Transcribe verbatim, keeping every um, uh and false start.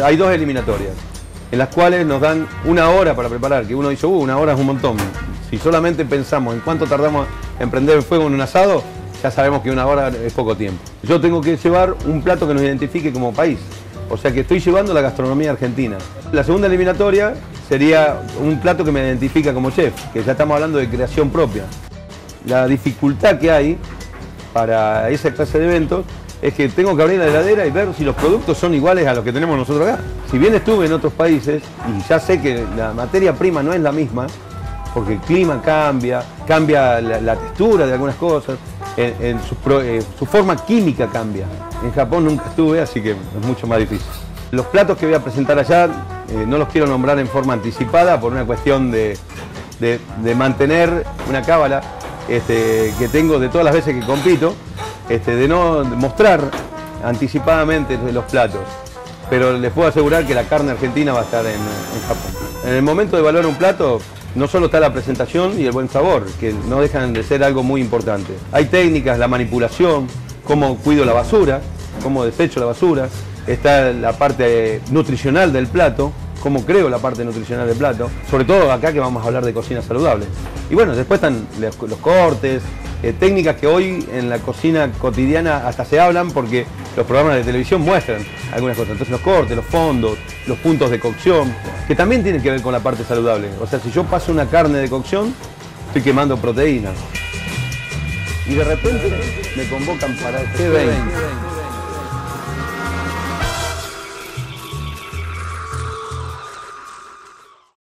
Hay dos eliminatorias, en las cuales nos dan una hora para preparar, que uno dice, uh, una hora es un montón. Si solamente pensamos en cuánto tardamos en prender el fuego en un asado, ya sabemos que una hora es poco tiempo. Yo tengo que llevar un plato que nos identifique como país, o sea que estoy llevando la gastronomía argentina. La segunda eliminatoria sería un plato que me identifica como chef, que ya estamos hablando de creación propia. La dificultad que hay para esa clase de eventos es que tengo que abrir la heladera y ver si los productos son iguales a los que tenemos nosotros acá. Si bien estuve en otros países y ya sé que la materia prima no es la misma, porque el clima cambia, cambia la, la textura de algunas cosas, en, en su, eh, su forma química cambia. En Japón nunca estuve, así que es mucho más difícil. Los platos que voy a presentar allá eh, no los quiero nombrar en forma anticipada por una cuestión de, de, de mantener una cábala este, que tengo de todas las veces que compito, este, de no mostrar anticipadamente los platos. Pero les puedo asegurar que la carne argentina va a estar en, en Japón. En el momento de evaluar un plato, no solo está la presentación y el buen sabor, que no dejan de ser algo muy importante. Hay técnicas, la manipulación, cómo cuido la basura, cómo desecho la basura. Está la parte nutricional del plato, cómo creo la parte nutricional del plato. Sobre todo acá que vamos a hablar de cocina saludable. Y bueno, después están los, los cortes, eh, técnicas que hoy en la cocina cotidiana hasta se hablan porque los programas de televisión muestran algunas cosas. Entonces los cortes, los fondos, los puntos de cocción, que también tienen que ver con la parte saludable. O sea, si yo paso una carne de cocción, estoy quemando proteínas. Y de repente me convocan para el G veinte.